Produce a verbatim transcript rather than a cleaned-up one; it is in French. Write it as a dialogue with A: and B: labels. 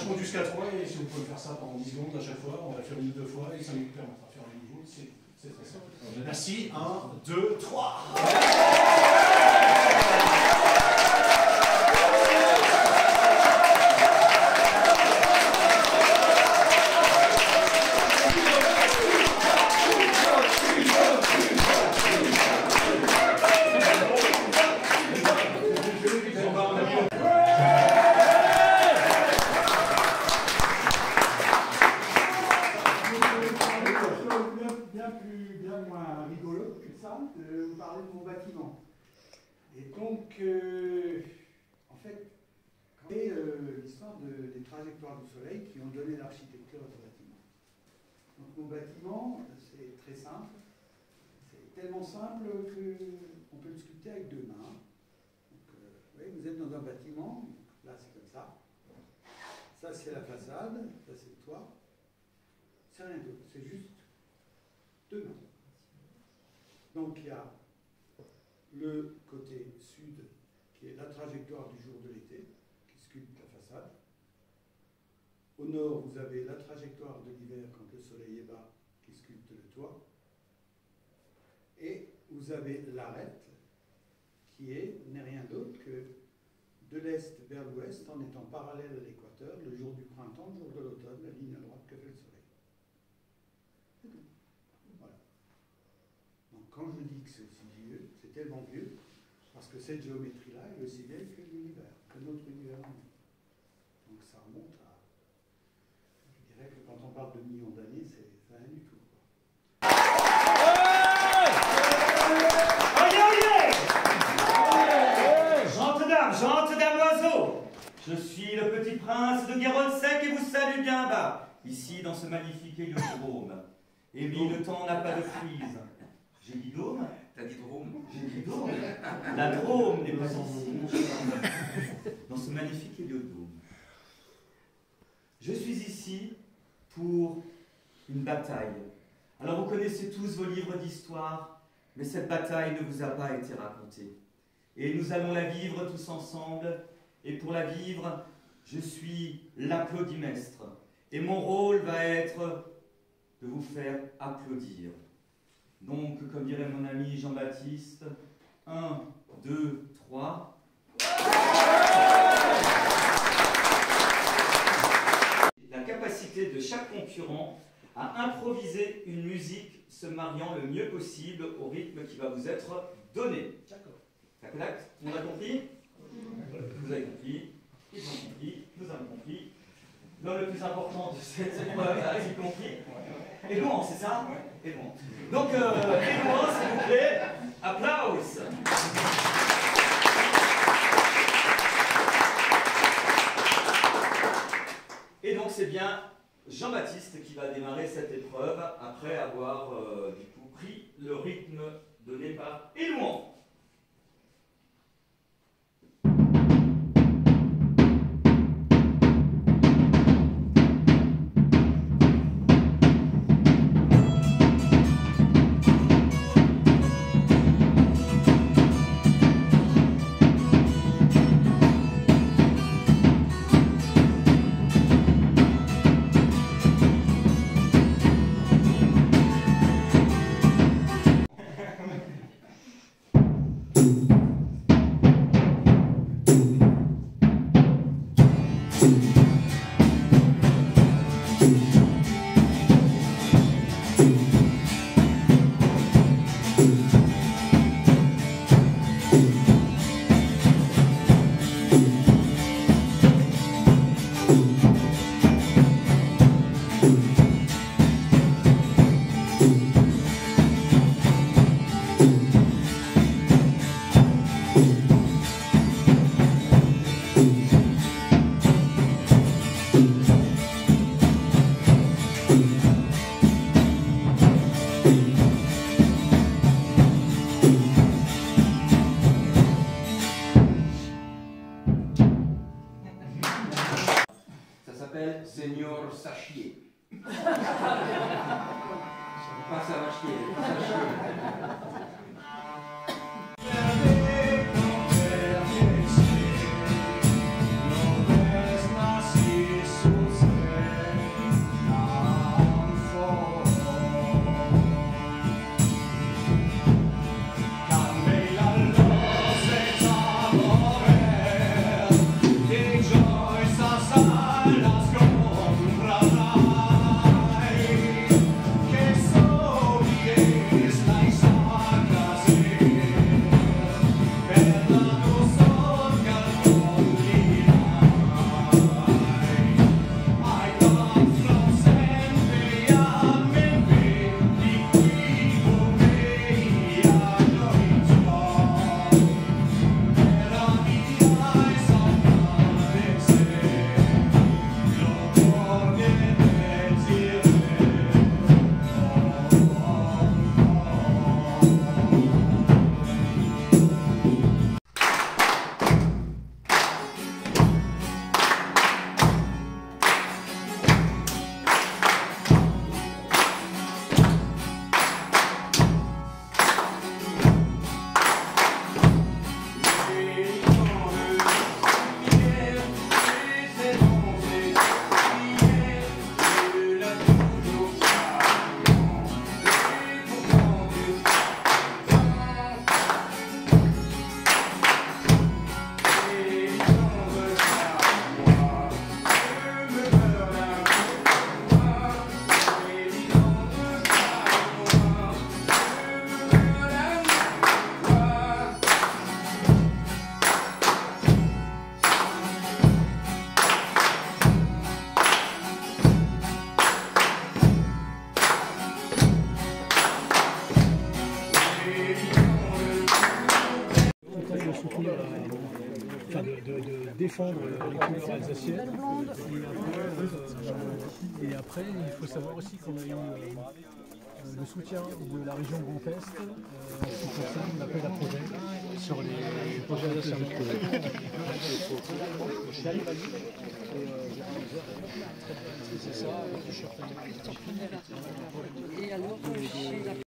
A: compte jusqu'à trois et si vous pouvez faire ça pendant dix secondes à chaque fois, on va faire une ou deux fois et ça nous permettra de faire les nouveaux. C'est très simple. Merci. un, deux, trois.
B: De vous parler de mon bâtiment. Et donc, euh, en fait, c'est euh, l'histoire de, des trajectoires du soleil qui ont donné l'architecture à ce bâtiment. Donc, mon bâtiment, c'est très simple. C'est tellement simple qu'on peut le sculpter avec deux mains. Donc, euh, vous voyez, vous êtes dans un bâtiment, là c'est comme ça. Ça c'est la façade, ça c'est le toit. C'est rien d'autre, c'est juste deux mains. Donc il y a le côté sud, qui est la trajectoire du jour de l'été, qui sculpte la façade. Au nord, vous avez la trajectoire de l'hiver quand le soleil est bas, qui sculpte le toit. Et vous avez l'arête, qui est n'est rien d'autre que de l'est vers l'ouest, en étant parallèle à l'équateur, le jour du printemps, le jour de l'automne, la ligne à droite que fait le soleil. C'est tout. Voilà. Donc quand je dis que c'est aussi vieux, c'est tellement vieux, parce que cette géométrie-là est aussi vieille que l'univers, que notre univers. Donc ça remonte à, je dirais que quand on parle de millions d'années, c'est rien du tout.
C: Gente dame, gente dame oiseau, je suis le petit prince de Guérolsec et vous salue bien bas, ici dans ce magnifique héliodrome. Et oui, le temps n'a pas de frise. J'ai dit dôme?
D: T'as dit drôme?
C: J'ai dit dôme. La Drôme n'est pas ici, mon cher. Dans ce magnifique héliodrome. Je suis ici pour une bataille. Alors vous connaissez tous vos livres d'histoire, mais cette bataille ne vous a pas été racontée. Et nous allons la vivre tous ensemble. Et pour la vivre, je suis l'applaudimestre. Et mon rôle va être de vous faire applaudir. Donc, comme dirait mon ami Jean-Baptiste, un, deux, trois. La capacité de chaque concurrent à improviser une musique se mariant le mieux possible au rythme qui va vous être donné.
A: D'accord.
C: D'accord? On a compris? Vous avez compris, ils ont compris, nous avons compris. L'homme le plus important de cette épreuve a-t-il compris? Élouan, c'est ça? Élouan. Donc, euh, Élouan, s'il vous plaît, applause. Et donc, c'est bien Jean-Baptiste qui va démarrer cette épreuve après avoir, euh, du coup, pris le rythme donné par Élouan.
D: défendre les couleurs alsaciennes. Et après, il faut savoir aussi qu'on a eu le soutien de la région Grand Est euh, en ce qui concerne l'appel à projet sur les projets alsaciens. C'est ça. Et alors,